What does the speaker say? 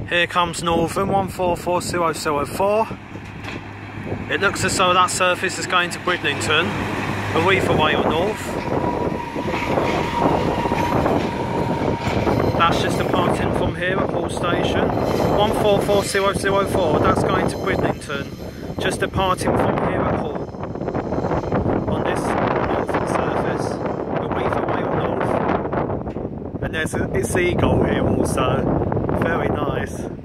Here comes Northern 1440004. It looks as though that surface is going to Bridlington, Arriva way or north. That's just departing from here at Hall Station. 1440004, that's going to Bridlington, just departing from here at Hall. On this northern surface, Arriva way or north. And there's a seagull here also, very nice.